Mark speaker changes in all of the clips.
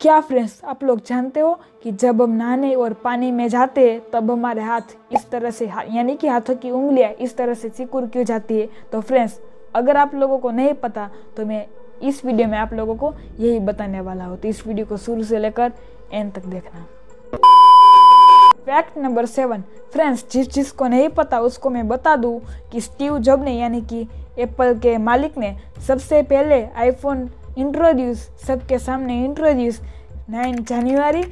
Speaker 1: क्या फ्रेंड्स आप लोग जानते हो कि जब हम नहाने और पानी में जाते हैं तब हमारे हाथ इस तरह से यानी कि हाथों की उंगलियां इस तरह से सिकुड़ क्यों जाती है। तो फ्रेंड्स अगर आप लोगों को नहीं पता तो मैं इस वीडियो में आप लोगों को यही बताने वाला हूँ। तो इस वीडियो को शुरू से लेकर एंड तक देखना। फैक्ट नंबर 7 फ्रेंड्स, जिसको नहीं पता उसको मैं बता दूं कि स्टीव जॉब ने यानी कि एप्पल के मालिक ने सबसे पहले आईफोन सबके सामने इंट्रोड्यूस 9 जनवरी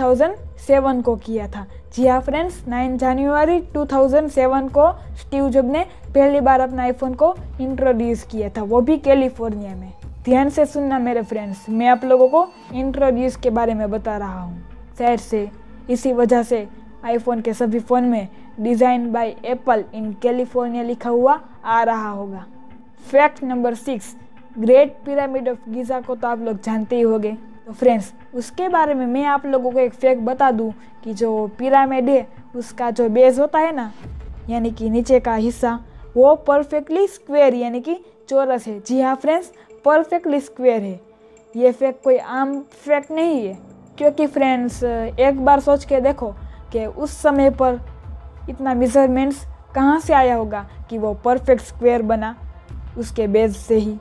Speaker 1: 2007 को किया था। जी हाँ फ्रेंड्स, 9 जनवरी 2007 को स्टीव जॉब ने पहली बार अपना आईफोन को इंट्रोड्यूस किया था, वो भी कैलिफोर्निया में। ध्यान से सुनना मेरे फ्रेंड्स, मैं आप लोगों को इंट्रोड्यूस के बारे में बता रहा हूँ। शायद से इसी वजह से आईफोन के सभी फ़ोन में design by Apple in California लिखा हुआ आ रहा होगा। Fact number 6 Great Pyramid of Giza को तो आप लोग जानते ही होंगे। तो फ्रेंड्स उसके बारे में मैं आप लोगों को एक फैक्ट बता दूं कि जो पिरामिड है उसका जो बेस होता है ना, यानी कि नीचे का हिस्सा, वो परफेक्टली स्क्वायर यानी कि चौरस है। जी हाँ फ्रेंड्स, परफेक्टली स्क्वायर है। ये फैक्ट कोई आम फैक्ट नहीं है, क्योंकि फ्रेंड्स एक बार सोच के देखो कि उस समय पर इतना मेजरमेंट्स कहाँ से आया होगा कि वो परफेक्ट स्क्वायर बना, उसके बेस से ही।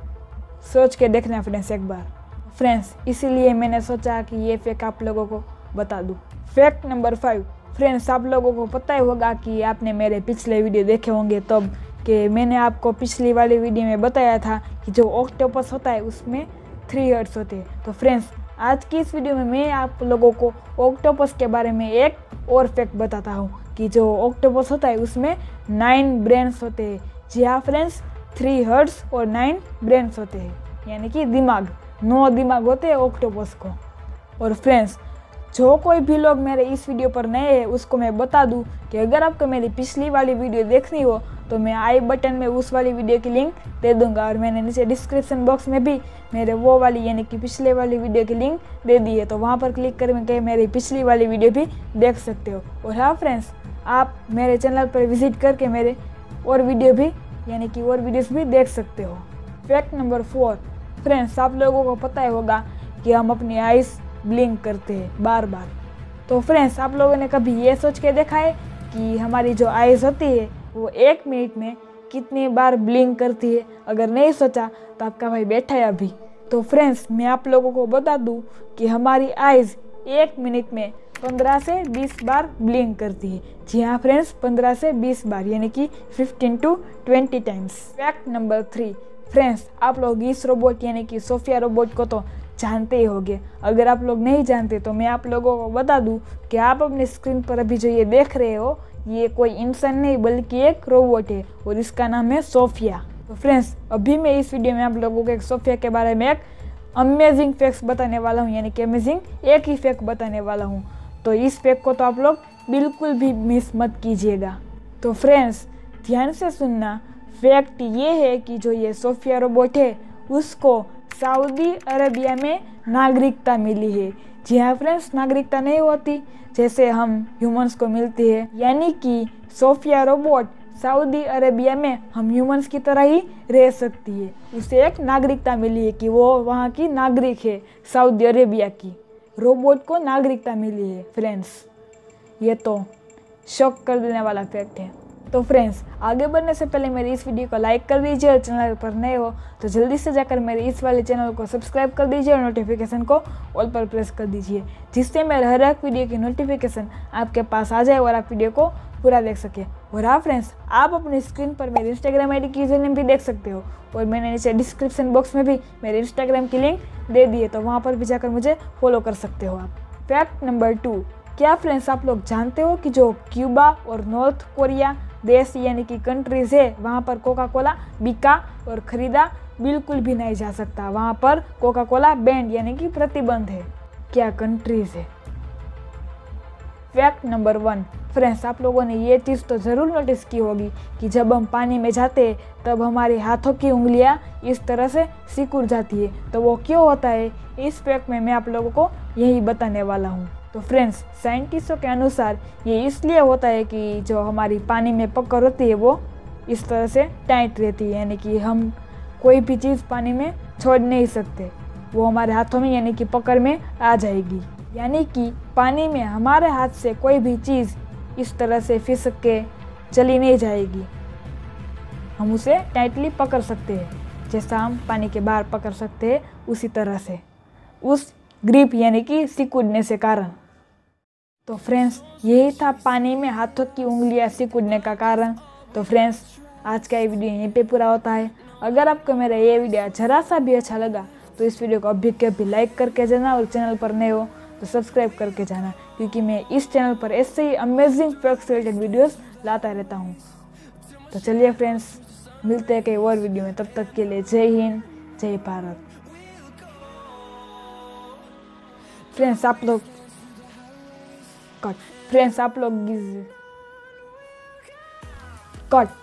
Speaker 1: सोच के देखना फ्रेंड्स एक बार। फ्रेंड्स इसीलिए मैंने सोचा कि ये फैक्ट आप लोगों को बता दूं। फैक्ट नंबर 5 फ्रेंड्स, आप लोगों को पता ही होगा कि आपने मेरे पिछले वीडियो देखे होंगे तब कि मैंने आपको पिछली वाली वीडियो में बताया था कि जो ऑक्टोपस होता है उसमें 3 हेड्स होते हैं। तो फ्रेंड्स आज की इस वीडियो में मैं आप लोगों को ऑक्टोपस के बारे में एक और फैक्ट बताता हूँ कि जो ऑक्टोपस होता है उसमें 9 ब्रेन्स होते हैं। जी हाँ फ्रेंड्स, 3 हेड्स और 9 ब्रेन्स होते हैं, यानी कि दिमाग, 9 दिमाग होते हैं ऑक्टोपस को। और फ्रेंड्स जो कोई भी लोग मेरे इस वीडियो पर नए हैं उसको मैं बता दूं कि अगर आपको मेरी पिछली वाली वीडियो देखनी हो तो मैं आई बटन में उस वाली वीडियो की लिंक दे दूंगा, और मैंने नीचे डिस्क्रिप्शन बॉक्स में भी मेरे वो वाली यानी कि पिछले वाली वीडियो की लिंक दे दी है। तो वहाँ पर क्लिक करके मेरी पिछली वाली वीडियो भी देख सकते हो। और हाँ फ्रेंड्स, आप मेरे चैनल पर विजिट करके मेरे और वीडियो भी यानी कि और वीडियोस भी देख सकते हो। फैक्ट नंबर 4 फ्रेंड्स, आप लोगों को पता ही होगा कि हम अपनी आइज़ ब्लिंक करते हैं बार बार। तो फ्रेंड्स आप लोगों ने कभी ये सोच के देखा है कि हमारी जो आइज़ होती है वो 1 मिनट में कितनी बार ब्लिंक करती है? अगर नहीं सोचा तो आपका भाई बैठा है अभी। तो फ्रेंड्स मैं आप लोगों को बता दूं कि हमारी आइज़ 1 मिनट में 15 से 20 बार ब्लिंक करती है। जी हाँ फ्रेंड्स, 15 से 20 बार यानी कि 15 to 20 times. Fact number 3 friends, आप लोग इस रोबोट यानी कि सोफिया रोबोट को तो जानते ही होंगे। अगर आप लोग नहीं जानते तो मैं आप लोगों को बता दूं कि आप अपने स्क्रीन पर अभी जो ये देख रहे हो ये कोई इंसान नहीं बल्कि एक रोबोट है और इसका नाम है सोफिया। तो फ्रेंड्स अभी मैं इस वीडियो में आप लोगों को एक सोफिया के बारे में एक अमेजिंग फैक्ट्स बताने वाला हूँ, यानी कि अमेजिंग एक ही फैक्ट बताने वाला हूँ। तो इस फैक्ट को तो आप लोग बिल्कुल भी मिस मत कीजिएगा। तो फ्रेंड्स ध्यान से सुनना, फैक्ट ये है कि जो ये सोफिया रोबोट है उसको सऊदी अरेबिया में नागरिकता मिली है। जी हाँ फ्रेंड्स, नागरिकता नहीं होती जैसे हम ह्यूमंस को मिलती है, यानी कि सोफिया रोबोट सऊदी अरेबिया में हम ह्यूमंस की तरह ही रह सकती है। उसे एक नागरिकता मिली है कि वो वहाँ की नागरिक है, सऊदी अरेबिया की। रोबोट को नागरिकता मिली है फ्रेंड्स, ये तो शॉक कर देने वाला फैक्ट है। तो फ्रेंड्स आगे बढ़ने से पहले मेरी इस वीडियो को लाइक कर दीजिए, और चैनल पर नए हो तो जल्दी से जाकर मेरे इस वाले चैनल को सब्सक्राइब कर दीजिए और नोटिफिकेशन को ऑल पर प्रेस कर दीजिए, जिससे मेरे हर एक वीडियो की नोटिफिकेशन आपके पास आ जाए और आप वीडियो को पूरा देख सके। और हाँ फ्रेंड्स, आप अपनी स्क्रीन पर मेरे इंस्टाग्राम ID की यूजरनेम भी देख सकते हो, और मैंने नीचे डिस्क्रिप्शन बॉक्स में भी मेरे इंस्टाग्राम की लिंक दे दी है, तो वहाँ पर भी जाकर मुझे फॉलो कर सकते हो आप। फैक्ट नंबर 2 क्या फ्रेंड्स आप लोग जानते हो कि जो क्यूबा और नॉर्थ कोरिया देश यानी कि कंट्रीज है वहाँ पर कोका कोला बिका और ख़रीदा बिल्कुल भी नहीं जा सकता। वहाँ पर कोका कोला बैंड यानी कि प्रतिबंध है। क्या कंट्रीज है। फैक्ट नंबर 1 फ्रेंड्स, आप लोगों ने ये चीज़ तो ज़रूर नोटिस की होगी कि जब हम पानी में जाते हैं तब हमारे हाथों की उंगलियां इस तरह से सिकुड़ जाती है। तो वो क्यों होता है, इस फैक्ट में मैं आप लोगों को यही बताने वाला हूँ। तो फ्रेंड्स साइंटिस्टों के अनुसार ये इसलिए होता है कि जो हमारी पानी में पकड़ होती है वो इस तरह से टाइट रहती है, यानी कि हम कोई भी चीज़ पानी में छोड़ नहीं सकते। वो हमारे हाथों में यानी कि पकड़ में आ जाएगी। यानी कि पानी में हमारे हाथ से कोई भी चीज़ इस तरह से फिसक के चली नहीं जाएगी, हम उसे टाइटली पकड़ सकते हैं, जैसा हम पानी के बाहर पकड़ सकते हैं उसी तरह से, उस ग्रिप यानी कि सिकुड़ने से कारण। तो फ्रेंड्स, यही था पानी में हाथों की उंगलियां सिकुड़ने का कारण। तो फ्रेंड्स, आज का ये वीडियो यहीं पे पूरा होता है। अगर आपको मेरा ये वीडियो जरा सा भी अच्छा लगा तो इस वीडियो को अभी के अभी लाइक करके जाना, और चैनल पर नए हो तो सब्सक्राइब करके जाना, क्योंकि मैं इस चैनल पर ऐसे ही अमेजिंग फैक्ट्स रिलेटेड वीडियोस लाता रहता हूँ। तो चलिए फ्रेंड्स, मिलते हैं कई और वीडियो में। तब तक के लिए जय हिंद, जय भारत। फ्रेंड्स आप लोग कट